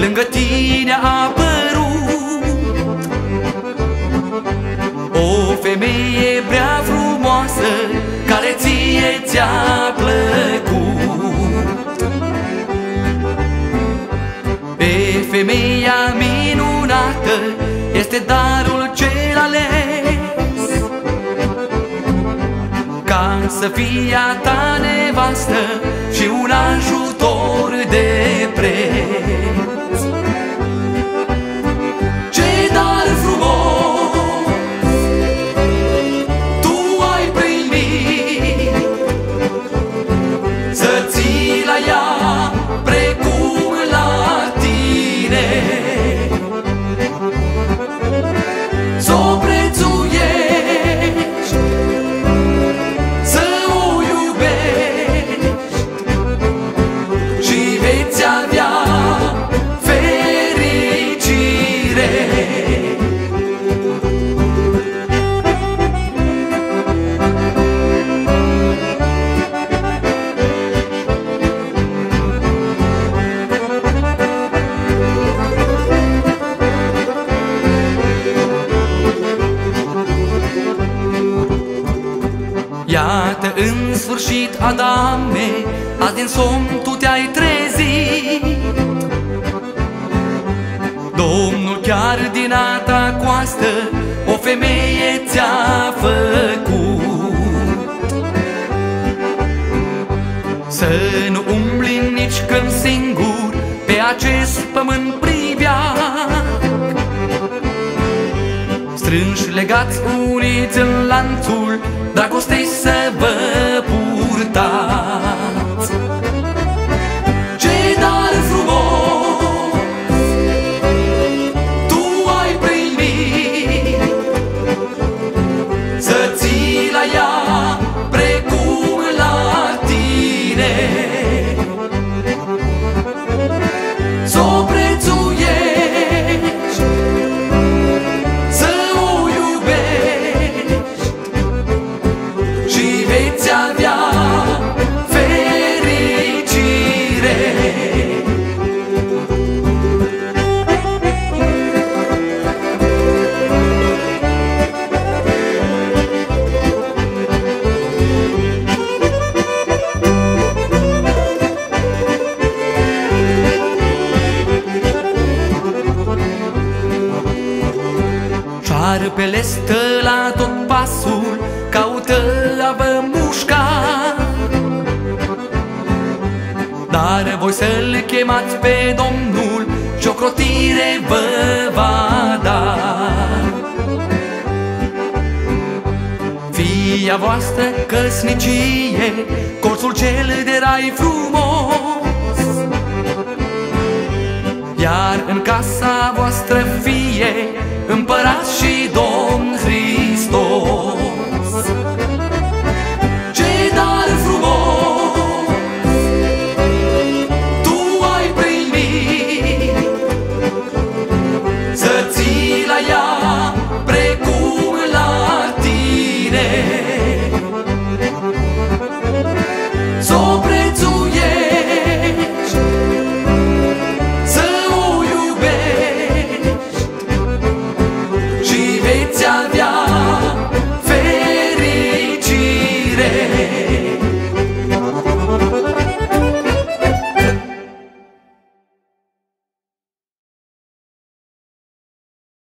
lângă tine a apărut o femeie prea frumoasă, care ție ți-a plăcut. Pe femeia minunată este darul cel ales, ca să fie a ta nevastă și un ajutor de preț. Ce dar frumos tu ai primit, să ții la ea precum la tine, s-o prețuiești, să o iubești și veți avea fericire. Iată, în sfârșit, Adame, azi din somn tu te-ai trezit. Domnul chiar din a ta coastă o femeie ți-a făcut. Să nu umbli nici când singur pe acest pământ pribeac, strânși legați, uniți în lanțul dragostei să vă purtați. Ce dar frumos tu ai primit, să ții la ea precum la tine, s-o prețuiești, să o iubești și veți avea fericire. Șarpele stă la tot pasul, caută a vă mușca, dar voi să-L chemați pe Domnul și ocrotire vă va da. Fia voastră căsnicie, colțul cel de rai frumos, iar în casa voastră fie împărat și Domn Hristos.